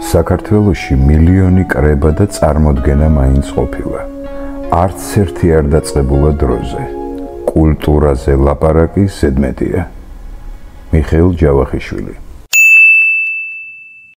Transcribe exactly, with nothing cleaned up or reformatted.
საქართველოში მილიონი კრება და წარმოდგენა მაინც ყოფილა. არც ერთი არ დაწყებულა დროზე. კულტურაზე ლაპარაკი ზედმეტია. მიხეილ ჯავახიშვილი.